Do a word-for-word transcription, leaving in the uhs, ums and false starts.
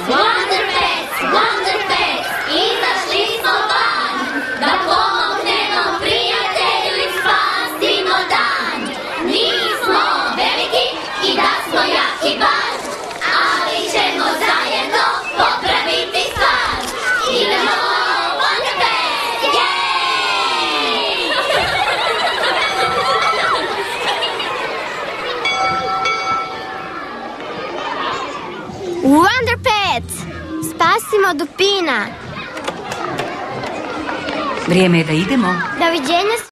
Wonder Pets, Wonder Pets, izašli smo van, da pomognemo prijatelju i spasimo dan. Mi smo veliki i da smo jaki baš, ali ćemo zajedno popraviti stvar. Idemo Wonder Pets, jej! Wonder Pets! Spasimo dupina! Vrijeme je da idemo. Doviđenja.